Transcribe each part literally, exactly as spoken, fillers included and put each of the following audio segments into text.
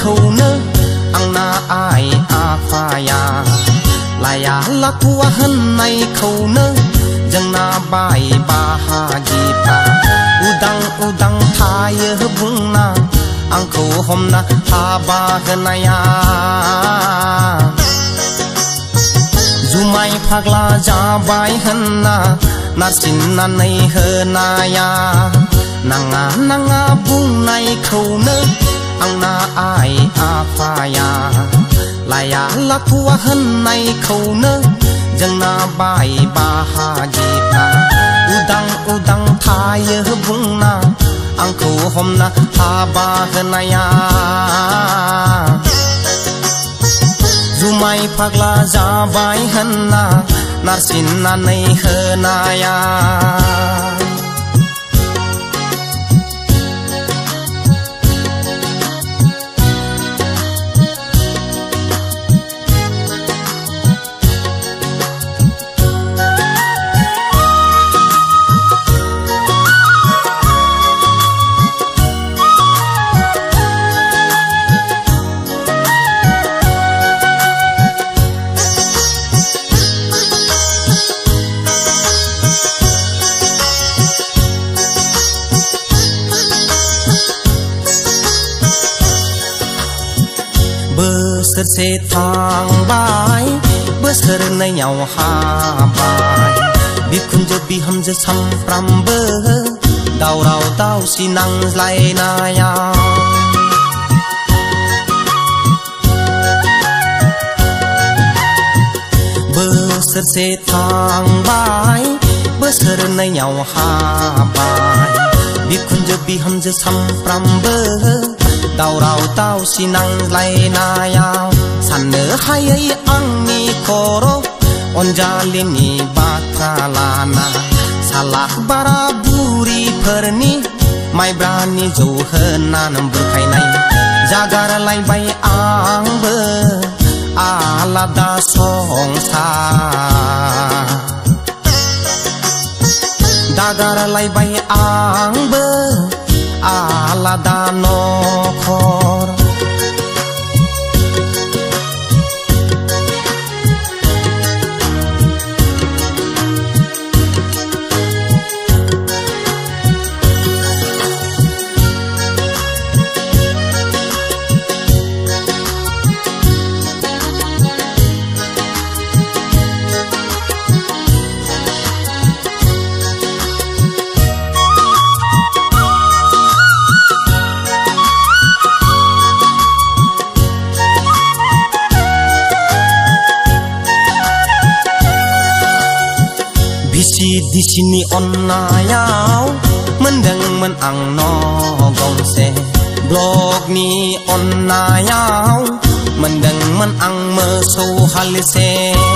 naikauno angna ai afaya laya lakwa han naikauno jangna bai bahagia udang udang thaya bungna angko homna haba ganaya Zumai phagla jabai hanna narsin na nei hanaya nanga nanga bung nai khauno angna ai afaya laya lakwa han nai khauno jangna bai bahagia udang udang thaya bungna angko homna haba ganaya Zumai phagla jabai hanna narsin na nei hanaya Besar se thang bai besar na nhau ha bai bi kun je bi ham je sam pram bơ đau rau tao si nang lai na ya besar se thang bai besar na nhau ha bai bi kun je bi ham je sam pram bơ đau rau tao si nang lai na yao san nơ hai ai ang ni koro onja limi bakalana salak bara buri perni mai brani jo hena nambur khai nai jagar lai bai ang be alada song sa dagar lai bai ang be alada nokhor di sini onnayau mendeng men ang no gong se blog ni onnayau mendeng men ang me so hal se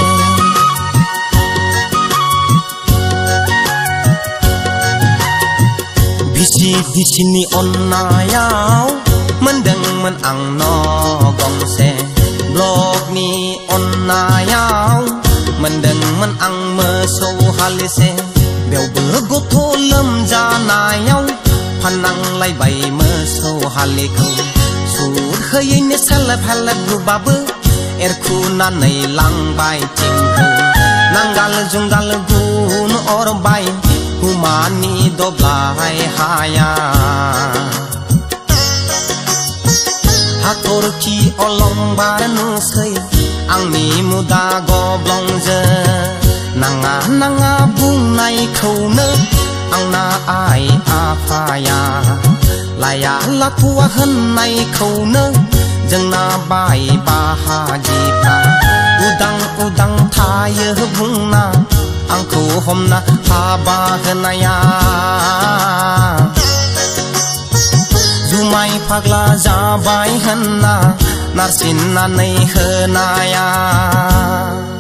bisi di sini onnayau mendeng men ang no gong se blog ni onnayau mendeng men ang me so hal se bèo bơ go tho lam ja na yau phanang lai bai me so hal ko su khơi ne sal phal gu ba bơ er khu na nei lang bai ching ko nangal jungal gu no or bai humani do blai haya hakor ki olong bar nu sei ang ni muda go blong je nanga nanga bung nai khauno angna ai afaya laya lakwa han nai khauno jangna bai bahagia udang udang thaya bungna angko homna haba ganaya Zumai phagla jabai hanna narsin na nei hanaya